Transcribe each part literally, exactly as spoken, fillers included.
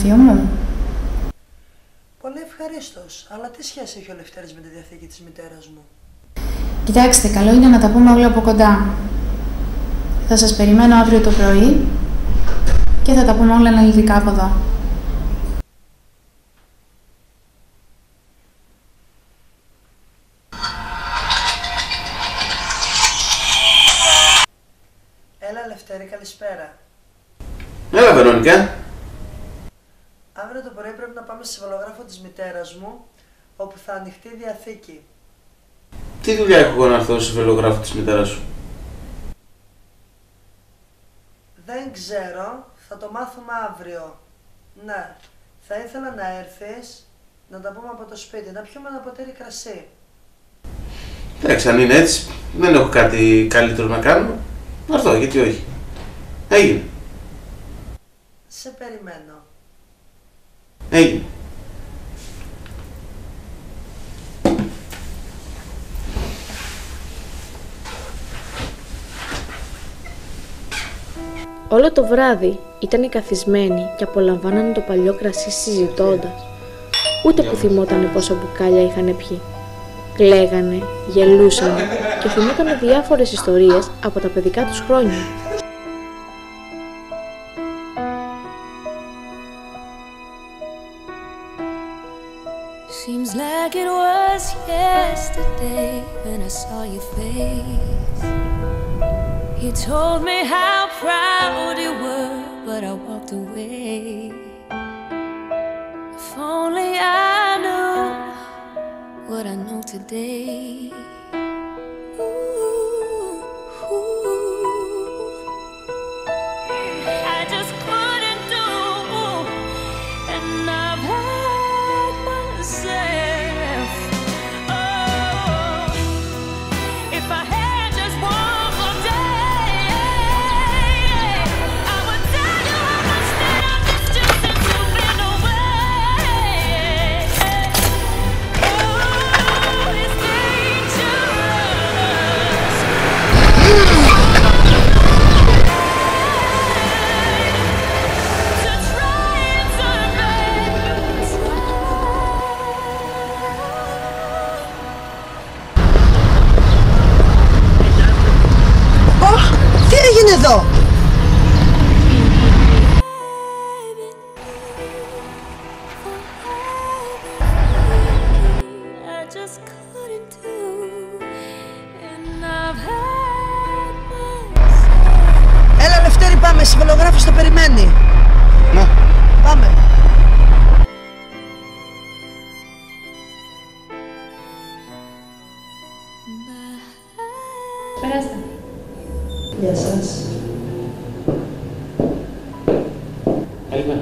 θείο μου? Πολύ ευχαρίστως. Αλλά τι σχέση έχει ο Λευτέρης με τη διαθήκη της μητέρας μου? Κοιτάξτε, καλό είναι να τα πούμε όλα από κοντά. Θα σας περιμένω αύριο το πρωί και θα τα πούμε όλα αναλυτικά από εδώ. Έλα Λευτέρη, καλησπέρα. Έλα Βερόνικα. Αύριο το πρωί πρέπει να πάμε στη συμβολογράφο της μητέρας μου, όπου θα ανοιχτεί η διαθήκη. Τι δουλειά έχω εγώ να έρθω στο συμβολογράφο της μητέρας σου? Δεν ξέρω, θα το μάθουμε αύριο. Ναι, θα ήθελα να έρθεις, να τα πούμε από το σπίτι, να πιούμε ένα ποτήρι κρασί. Εντάξει, αν είναι έτσι, δεν έχω κάτι καλύτερο να κάνω. Να έρθω, γιατί όχι. Έγινε. Σε περιμένω. Έγινε. Όλο το βράδυ ήταν καθισμένοι και απολαμβάνανε το παλιό κρασί συζητώντας. Ούτε που θυμότανε πόσα μπουκάλια είχαν πιει. Κλαίγανε, γελούσανε και θυμότανε διάφορες ιστορίες από τα παιδικά τους χρόνια. Seems like it was yesterday when I saw your face. You told me how proud you were, but I walked away. If only I knew what I know today. Ooh, ooh. I just couldn't do, and I've had myself. Oh, if I had just one more day, I would tell you how much that I missed you since you've been away. Oh, it's dangerous. To try and turn back Ωχ, τι έγινε εδώ? I just couldn't do, and I've had myself. Έλα Λευτέρη, πάμε, συμβολογράφος το περιμένει. Να. Πάμε. Περάστε. Γεια σας. Καλημέρα.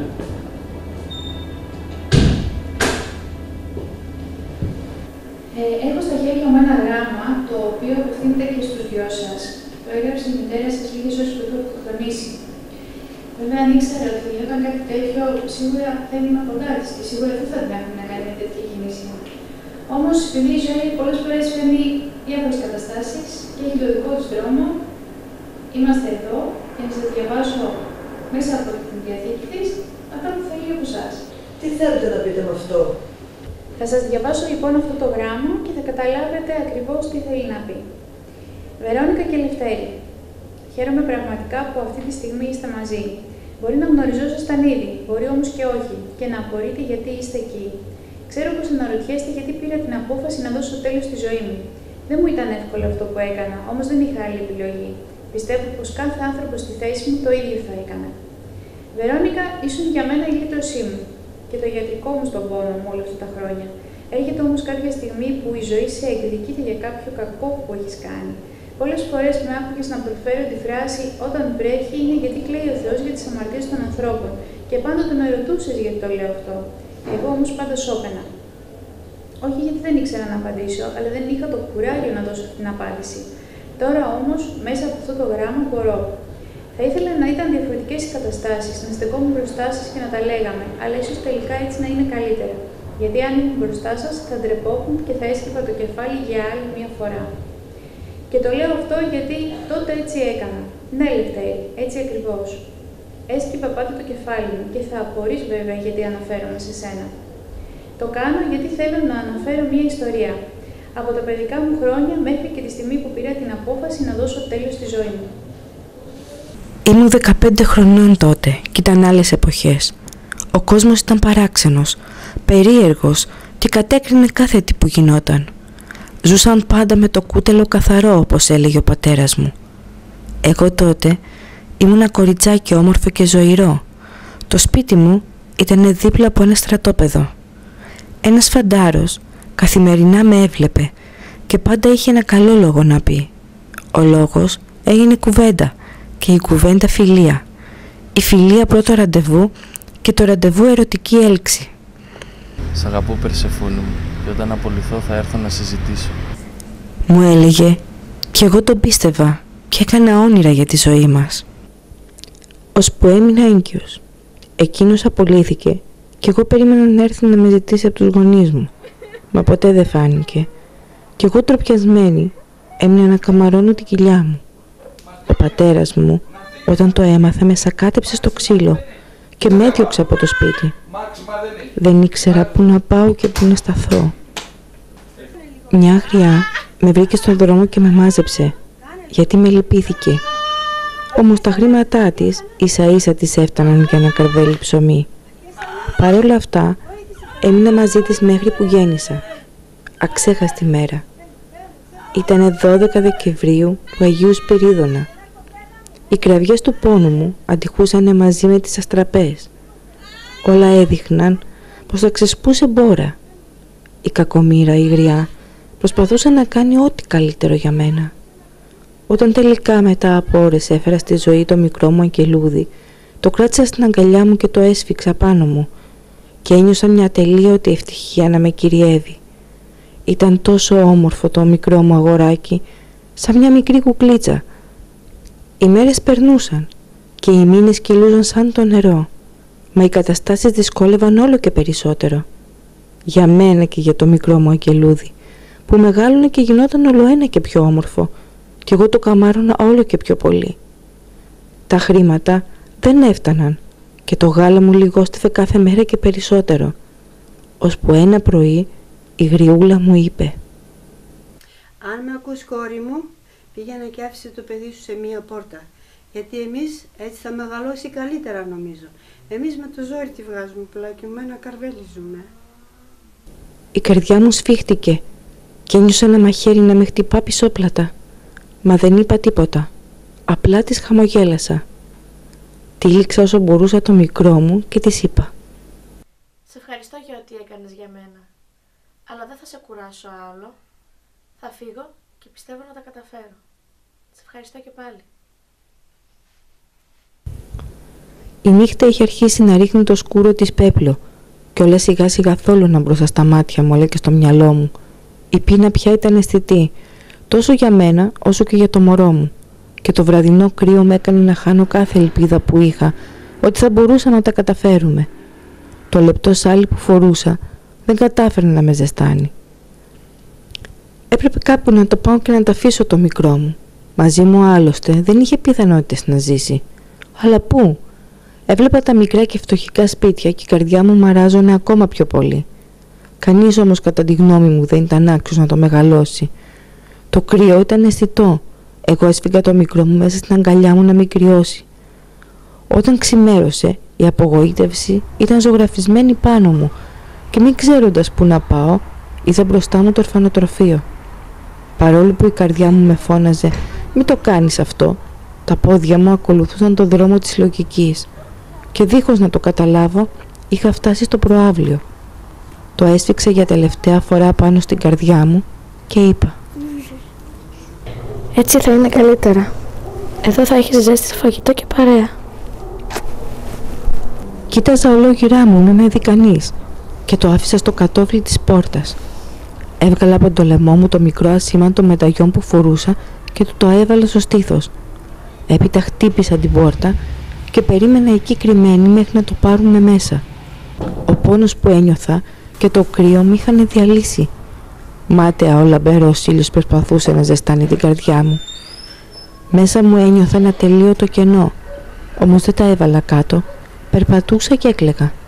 Ε, έχω στα χέρια μου ένα γράμμα το οποίο απευθύνεται και στους δυο σας. Το έγραψε η μητέρα σας λίγες ώρες πριν το αυτοκτονήσει. Βέβαια, αν ήξερα ότι γινόταν κάτι τέτοιο, σίγουρα θα ήμουν κοντά της και σίγουρα δεν θα την άφηνα να κάνει μια τέτοια κίνηση. Όμως, επειδή η ζωή πολλές φορές φέρνει διάφορες καταστάσεις και έχει το δικό της δρόμο, είμαστε εδώ για να σας διαβάσω μέσα από την διαθήκη της αυτά που θέλει από εσάς. Τι θέλετε να πείτε με αυτό? Θα σας διαβάσω λοιπόν αυτό το γράμμα και θα καταλάβετε ακριβώς τι θέλει να πει. Βερόνικα και Λευτέρη, χαίρομαι πραγματικά που αυτή τη στιγμή είστε μαζί. Μπορεί να γνωριζόσασταν ήδη, μπορεί όμως και όχι, και να απορείτε γιατί είστε εκεί. Ξέρω πως αναρωτιέστε γιατί πήρα την απόφαση να δώσω τέλος στη ζωή μου. Δεν μου ήταν εύκολο αυτό που έκανα, όμως δεν είχα άλλη επιλογή. Πιστεύω πως κάθε άνθρωπος στη θέση μου το ίδιο θα έκανε. Βερόνικα, ήσουν για μένα η λύτρωσή μου και το ιατρικό μου στον πόνο μου όλα αυτά τα χρόνια. Έρχεται όμως κάποια στιγμή που η ζωή σε εκδικείται για κάποιο κακό που έχεις κάνει. Πολλές φορές με άκουγες να προφέρω τη φράση «Όταν βρέχει είναι γιατί κλαίει ο Θεός για τις αμαρτίες των ανθρώπων» και πάντοτε με ρωτούσες γιατί το λέω αυτό. Εγώ όμως πάντα σώπαινα. Όχι γιατί δεν ήξερα να απαντήσω, αλλά δεν είχα το κουράγιο να δώσω αυτή την απάντηση. Τώρα όμως, μέσα από αυτό το γράμμα μπορώ. Θα ήθελα να ήταν διαφορετικές οι καταστάσεις, να στεκόμουν μπροστά σας και να τα λέγαμε, αλλά ίσως τελικά έτσι να είναι καλύτερα. Γιατί αν ήμουν μπροστά σας, θα ντρεπόμουν και θα έσκυβα το κεφάλι για άλλη μια φορά. Και το λέω αυτό γιατί τότε έτσι έκανα. Ναι, Λευτέρη, έτσι ακριβώς. Έσκυβε παπάτα το κεφάλι μου και θα απορείς βέβαια γιατί αναφέρομαι σε σένα. Το κάνω γιατί θέλω να αναφέρω μία ιστορία. Από τα παιδικά μου χρόνια μέχρι και τη στιγμή που πήρα την απόφαση να δώσω τέλος στη ζωή μου. Ήμουν δεκαπέντε χρονών τότε και ήταν άλλες εποχές. Ο κόσμος ήταν παράξενος, περίεργος και κατέκρινε κάθε τι που γινόταν. Ζούσαν πάντα με το κούτελο καθαρό, όπως έλεγε ο πατέρας μου. Εγώ τότε ήμουν ένα κοριτσάκι όμορφο και ζωηρό. Το σπίτι μου ήταν δίπλα από ένα στρατόπεδο. Ένας φαντάρος καθημερινά με έβλεπε και πάντα είχε ένα καλό λόγο να πει. Ο λόγος έγινε κουβέντα και η κουβέντα φιλία. Η φιλία πρώτο ραντεβού και το ραντεβού ερωτική έλξη. Σ' αγαπώ, Περσεφόνη μου, και όταν απολυθώ θα έρθω να συζητήσω. Μου έλεγε και εγώ τον πίστευα και έκανα όνειρα για τη ζωή μας. Ώσπου έμεινα έγκυος. Εκείνος απολύθηκε και εγώ περίμενα να έρθει να με ζητήσει από τους γονείς μου. Μα ποτέ δεν φάνηκε. Και εγώ τροπιασμένη έμεινα να καμαρώνω την κοιλιά μου. Ο πατέρας μου όταν το έμαθε με σακάτεψε στο ξύλο και με έδιωξε από το σπίτι. Δεν ήξερα πού να πάω και πού να σταθώ. Μια γριά με βρήκε στον δρόμο και με μάζεψε γιατί με λυπήθηκε. Όμως τα χρήματά της ίσα ίσα της έφταναν για ένα καρβέλι ψωμί. Παρ' όλα αυτά έμεινα μαζί της μέχρι που γέννησα. Αξέχαστη μέρα. Ήτανε δώδεκα Δεκεμβρίου του Αγίου Σπυρίδωνα. Οι κραυγές του πόνου μου αντιχούσανε μαζί με τις αστραπές. Όλα έδειχναν πως θα ξεσπούσε μπόρα. Η κακομοίρα, η γριά, προσπαθούσε να κάνει ό,τι καλύτερο για μένα. Όταν τελικά μετά από ώρες έφερα στη ζωή το μικρό μου αγγελούδι, το κράτησα στην αγκαλιά μου και το έσφιξα πάνω μου και ένιωσα μια ατελείωτη ευτυχία να με κυριεύει. Ήταν τόσο όμορφο το μικρό μου αγοράκι, σαν μια μικρή κουκλίτσα. Οι μέρες περνούσαν και οι μήνες κυλούσαν σαν το νερό, μα οι καταστάσεις δυσκόλευαν όλο και περισσότερο. Για μένα και για το μικρό μου αγγελούδι, που μεγάλωνε και γινόταν ολοένα και πιο όμορφο, κι εγώ το καμάρωνα όλο και πιο πολύ. Τα χρήματα δεν έφταναν και το γάλα μου λιγόστιφε κάθε μέρα και περισσότερο, ώσπου ένα πρωί η γριούλα μου είπε: «Αν με ακούς, κόρη μου, πήγαινε και άφησε το παιδί σου σε μία πόρτα, γιατί εμείς έτσι θα μεγαλώσει καλύτερα, νομίζω. Εμείς με το ζόρι τη βγάζουμε, πλάκιουμε, ένα καρβέλι ζούμε». Η καρδιά μου σφίχτηκε και ένιωσα ένα μαχαίρι να με χτυπά πισόπλατα, μα δεν είπα τίποτα. Απλά της χαμογέλασα. Τύλιξα όσο μπορούσα το μικρό μου και της είπα: «Σε ευχαριστώ για ό,τι έκανες για μένα, αλλά δεν θα σε κουράσω άλλο. Θα φύγω και πιστεύω να τα καταφέρω. Σε ευχαριστώ και πάλι». Η νύχτα είχε αρχίσει να ρίχνει το σκούρο της πέπλο και όλα σιγά σιγά θόλωνα μπροστά στα μάτια μου αλλά και στο μυαλό μου. Η πείνα πια ήταν αισθητή, τόσο για μένα όσο και για το μωρό μου, και το βραδινό κρύο με έκανε να χάνω κάθε ελπίδα που είχα ότι θα μπορούσα να τα καταφέρουμε. Το λεπτό σάλι που φορούσα δεν κατάφερε να με ζεστάνει. Έπρεπε κάπου να το πάω και να τα αφήσω το μικρό μου. Μαζί μου άλλωστε δεν είχε πιθανότητες να ζήσει. Αλλά πού? Έβλεπα τα μικρά και φτωχικά σπίτια και η καρδιά μου μαράζωνε ακόμα πιο πολύ. Κανείς όμως κατά τη γνώμη μου δεν ήταν άξιος να το μεγαλώσει. Το κρύο ήταν αισθητό. Εγώ έσφυγα το μικρό μου μέσα στην αγκαλιά μου να μην κρυώσει. Όταν ξημέρωσε, η απογοήτευση ήταν ζωγραφισμένη πάνω μου και μην ξέροντας που να πάω, είδα μπροστά μου το ορφανοτροφείο. Παρόλο που η καρδιά μου με φώναζε «Μην το κάνεις αυτό», τα πόδια μου ακολουθούσαν τον δρόμο της λογικής και δίχως να το καταλάβω είχα φτάσει στο προαύλιο. Το έσφιξα για τελευταία φορά πάνω στην καρδιά μου και είπα: «Έτσι θα είναι καλύτερα. Εδώ θα έχεις ζέστη στο φαγητό και παρέα». Κοίταζα ολόγυρά μου, μην με δει κανείς, και το άφησα στο κατόφλι της πόρτας. Έβγαλα από το λαιμό μου το μικρό ασήμαντο μεταγιόν που φορούσα και του το έβαλα στο στήθος. Έπειτα χτύπησα την πόρτα και περίμενα εκεί κρυμμένη μέχρι να το πάρουν μέσα. Ο πόνος που ένιωθα και το κρύο με είχαν διαλύσει. Μάταια ο λαμπερός ήλιος προσπαθούσε να ζεστάνει την καρδιά μου. Μέσα μου ένιωθα ένα τελείωτο κενό. Όμως δεν τα έβαλα κάτω. Περπατούσα και έκλαιγα.